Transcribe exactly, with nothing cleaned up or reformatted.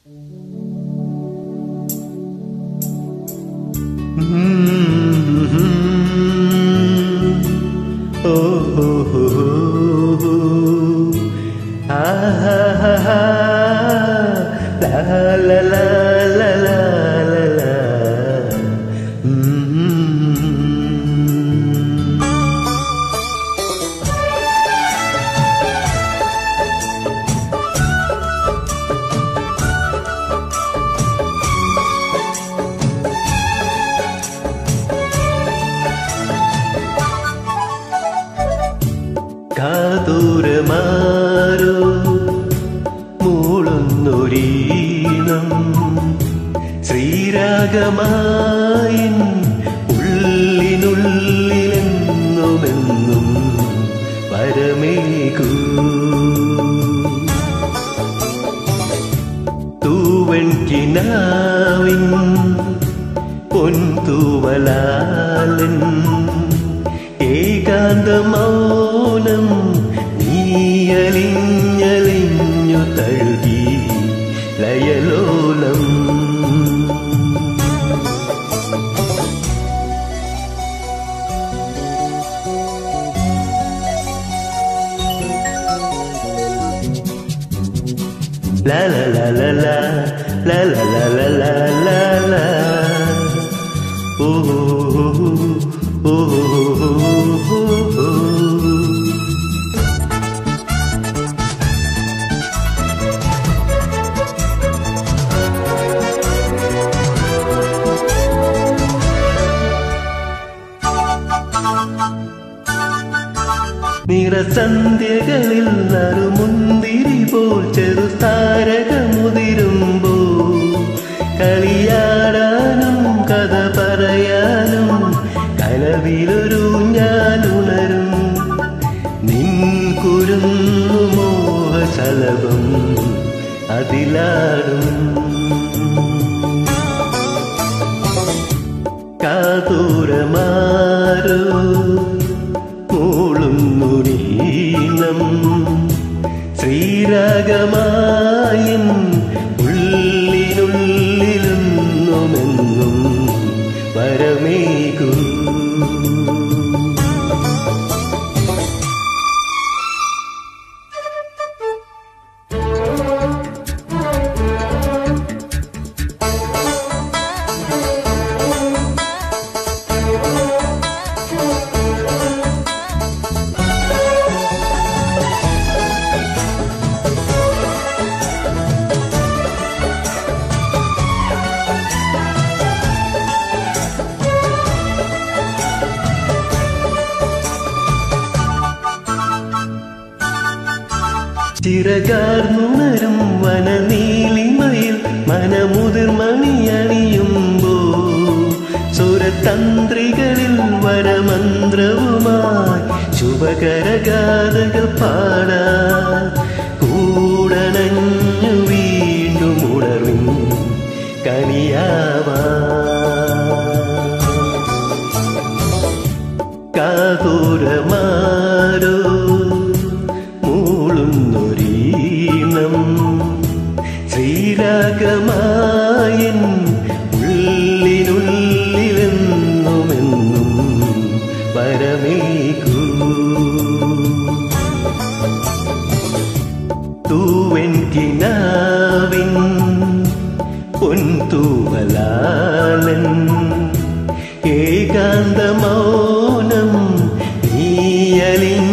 കാതൂരമാരോ മൂളുന്നൊരീണം ശ്രീരാഗമായിൻ ഉള്ളിനുള്ളിലെന്നുമെന്നും പരമേകൂ തൂവൻ കിനാവിൻ പൊൻതൂവലാലൻ ഏകാന്തമൗനം നീയലിഞ്ഞലിഞ്ഞു തഴുകി ലയലോലം la la la la la la la la la la la la oh oh oh oh നിറസന്ധ്യകളിൽ നറുമുന്തിരി പോൽ ചെറുതാരകമുതിരുമ്പോ കളിയാടാനും കഥ പറയാനും കനവിലൊരു ഞാനുണരും നിൻ കുരുന്നു മോഹശലഭം അതിലാടും കാതൂരമാരോ മൂളുന്നൊരീണം ശ്രീരാഗമായിൻ ഉള്ളിനുള്ളിലെന്നുമെന്നും വരമേകൂ ചിറകാർന്നുണരും വനനീലിമയിൽ മനമുതിർമണിയണിയുമ്പോ സുരതന്ത്രികളിൽ വരമന്ത്രവുമായി ശുഭകരഗാഥകൾ പാടാൻ കൂടണഞ്ഞു വീണ്ടും ഉണർവിൻ കനിയാവാ കാതൂരമാരോ ശ്രീരാഗമായിൻ ഉള്ളിനുള്ളിലെന്നുമെന്നും പരമേകൂ തൂവൻ കിനാവിൻ പൊൻതൂവലാലൻ ഏകാന്തമൗനം നീയലിൻ